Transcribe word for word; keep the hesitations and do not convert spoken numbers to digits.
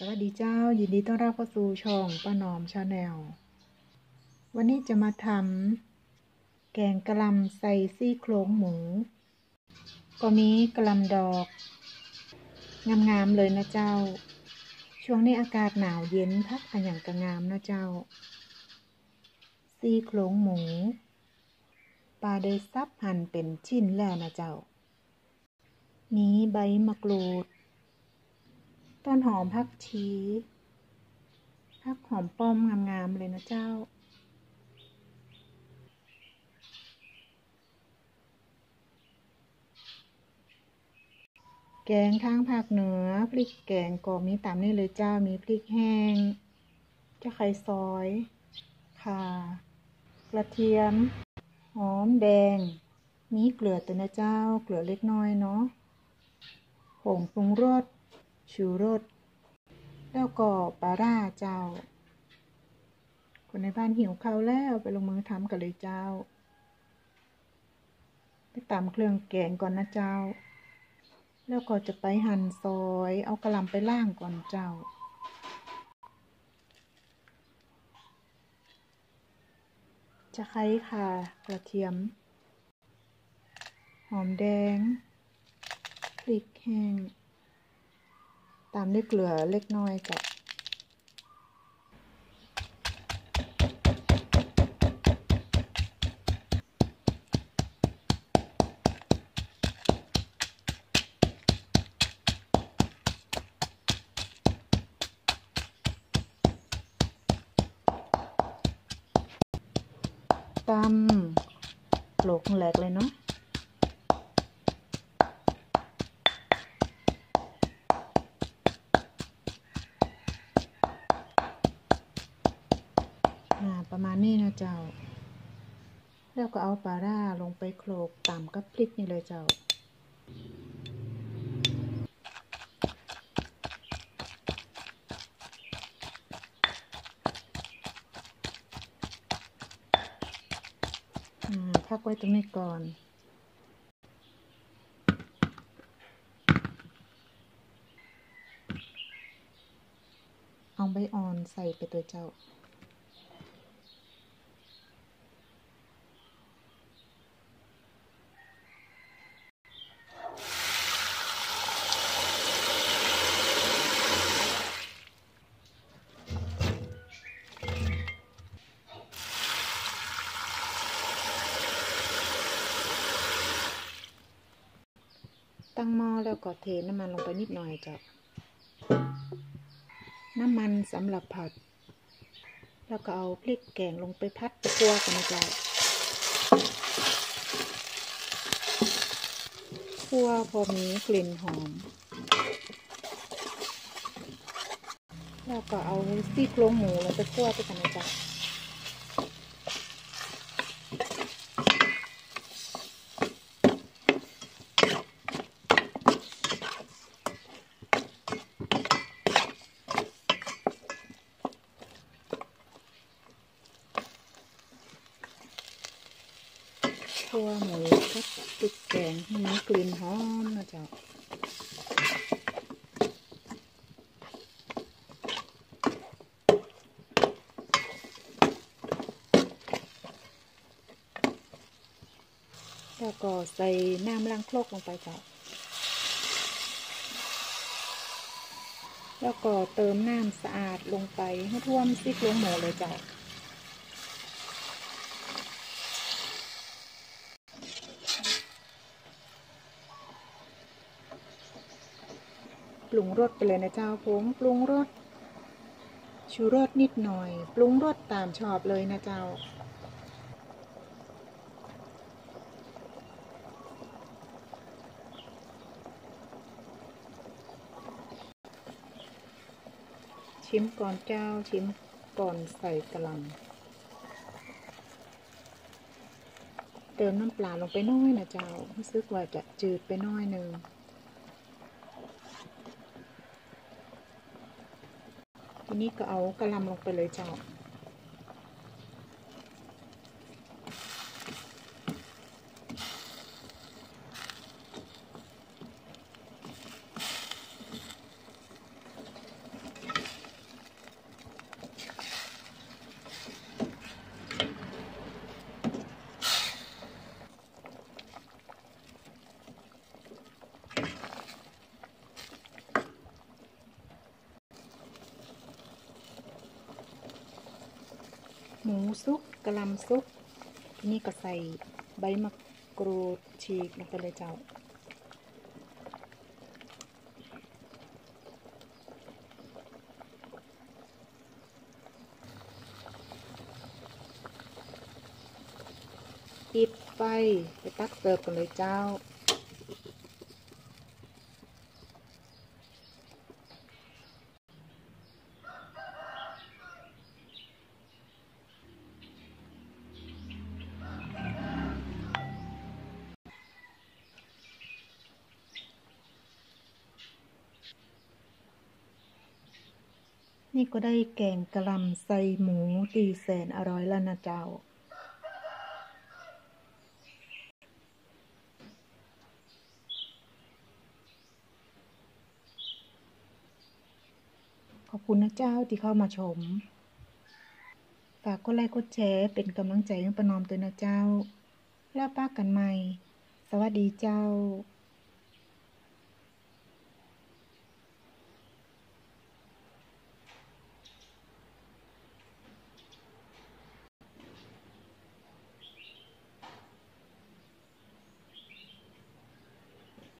วัสดีเจ้ายินดีต้อนรับเข้าสู่ช่องป้าหนอมชาแนลวันนี้จะมาทำแกงกะหล่ำใส่ซี่โครงหมูก็มีกะหล่ำดอกงามๆเลยนะเจ้าช่วงนี้อากาศหนาวเย็นพักอันอย่างกะงามนะเจ้าซี่โครงหมูปลาได้ซับหั่นเป็นชิ้นแล้วนะเจ้ามีใบมะกรูดต้นหอมผักชีผักหอมป้อมงามๆเลยนะเจ้าแกงทางภาคเหนือพริกแกงก็มีตามนี้เลยเจ้ามีพริกแห้งตะไคร้ซอยข่ากระเทียมหอมแดงมีเกลือตัวนะเจ้าเกลือเล็กน้อยเนาะผงปรุงรสชูรสแล้วก็ปลาร่าเจ้าคนในบ้านหิวข้าวแล้วไปลงมือทำกันเลยเจ้าไปตำเครื่องแกงก่อนนะเจ้าแล้วก็จะไปหั่นซอยเอากะหล่ำไปล่างก่อนเจ้าจะไคร้ค่ะกระเทียมหอมแดงพริกแห้งตามด้วยเกลือเล็กน้อยจ้ะตำโขลกแหลกเลยเนาะประมาณนี้นะเจ้าแล้วก็เอาปลาร่าลงไปโขลกตำกับพริกนี่เลยเจ้าพักไว้ตรงนี้ก่อนเอาใบอ่อนใส่ไปตัวเจ้าตั้งหม้อแล้วก็เทน้ำมันลงไปนิดหน่อยเจ้าน้ำมันสำหรับผัดแล้วก็เอาพริกแกงลงไปพัดไปคั่วกันนะเจ้าคั่วพอมีกลิ่นหอมแล้วก็เอาซี่โครงหมูลงไปคั่วไปกันนะเจ้าคั่วหมูกับพริกแกงให้มีกลิ่นหอมนะเจ้าแล้วก็ใส่น้ำล้างครกลงไปเจ้าแล้วก็เติมน้ำสะอาดลงไปให้ท่วมซี่โครงหมูเลยเจ้าปรุงรสไปเลยนะเจ้าผงปรุงรสชูรสนิดหน่อยปรุงรสตามชอบเลยนะเจ้าชิมก่อนเจ้าชิมก่อนใส่กะหล่ำเติมน้ำปลาลงไปน้อยนะเจ้ารู้สึกว่าจะจืดไปน้อยหนึ่งทีนี้ก็เอากะหล่ำลงไปเลยเจ้าหมูซุกกะหล่ำซุกทีนี้ก็ใส่ใบมะกรูดฉีกลงไปเลยเจ้าปิดไฟไปตักเสิร์ฟกันเลยเจ้านี่ก็ได้แกงกะหล่ำใส่หมูตีแสนอร่อยแล้วนะเจ้าขอบคุณนะเจ้าที่เข้ามาชมฝากกดไลค์กดแชร์เป็นกำลังใจให้ประนอมตัวนะเจ้าแล้วป้ากันใหม่สวัสดีเจ้า